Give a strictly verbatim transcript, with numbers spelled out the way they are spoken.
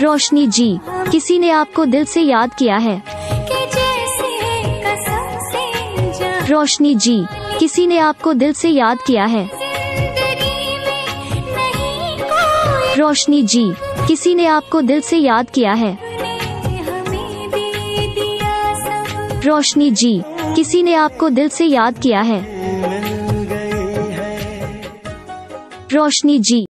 रोशनी जी, किसी ने आपको दिल से याद किया है। रोशनी जी, किसी ने आपको दिल से याद किया है। रोशनी जी, किसी ने आपको दिल से याद किया है। रोशनी जी, किसी ने आपको दिल से याद किया है। रोशनी जी।